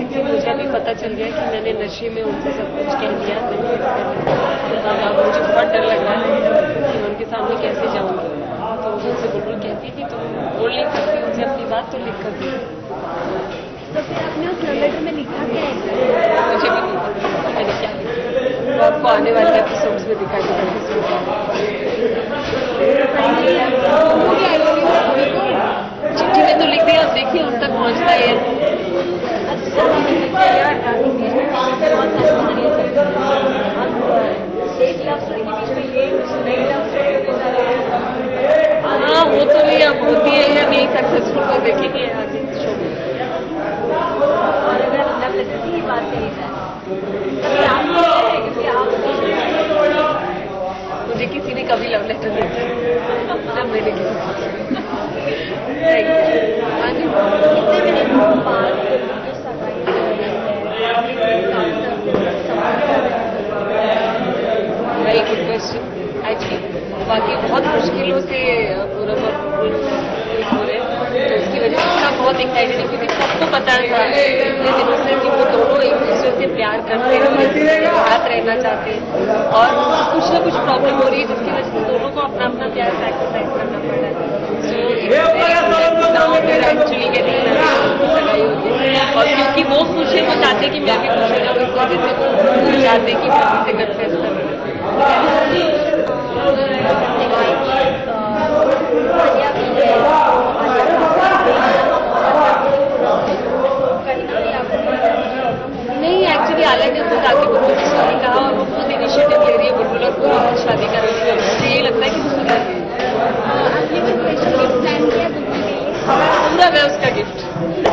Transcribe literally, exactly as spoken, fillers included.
कि मुझे अभी पता चल गया कि मैंने नशे में उनसे सब कुछ कह दिया। अब मुझे बहुत डर लग रहा है कि मैं उनके सामने कैसे जाऊँगी। तो उनसे बुलबुल कहती थी तुम बोल नहीं सकती उनसे अपनी बात, तो लिख कर दी। तो फिर आपने उस लव लेटर में लिखा क्या है? मुझे भी नहीं पता मैंने क्या लिखा, वो आपको आने वाले एपिसोड्स में दिखाई देगा। चिट्ठी में तो लिख दिया, अब देखिए उन तक पहुँचता है। हाँ वो तो नहीं, अब होती है या नहीं सक्सेसफुल तो देखेंगे आगे शो में। और अगर लव लेटर की बात करी जाए, मुझे किसी ने कभी लव लेटर नहीं दिया जब मैंने किसी वेरी गुड क्वेश्चन। एक्चुअली बाकी बहुत मुश्किलों से पूरा हो रहे तो उसकी वजह से सब बहुत एक्साइटेड है, क्योंकि सबको पता था इतने दिनों से कि वो दोनों एक दूसरे से प्यार करते हैं, साथ रहना चाहते हैं, और कुछ ना कुछ प्रॉब्लम हो रही है जिसकी वजह से दोनों को अपना अपना प्यार सैक्रिफाइस करना पड़ रहा है। एक्चुअली कहते हैं सगाई होती है, और क्योंकि वो खुश है वो चाहते कि मैं भी खुश हो जाऊँ, इस वजह से वो चाहते कि मैं भी से कन्फेस करूँ। नहीं, एक्चुअली आलिया ने खुद आके बुलबुल की सॉरी कहा और वो खुद इनिशिएटिव ले रही है बुलबुल और बुलबुल शादी करने की। मुझे यही लगता है कि वो सुधर गई। आपने कोई स्पेशल गिफ्ट प्लान किया? पूरा मैं उसका गिफ्ट